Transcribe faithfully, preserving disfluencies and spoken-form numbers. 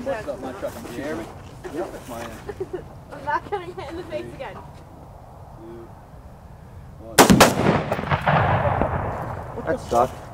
What's up, my truck? Can you hear me? Yep, that's my answer. I'm not gonna get in the face Three, again. Two, one. That sucked.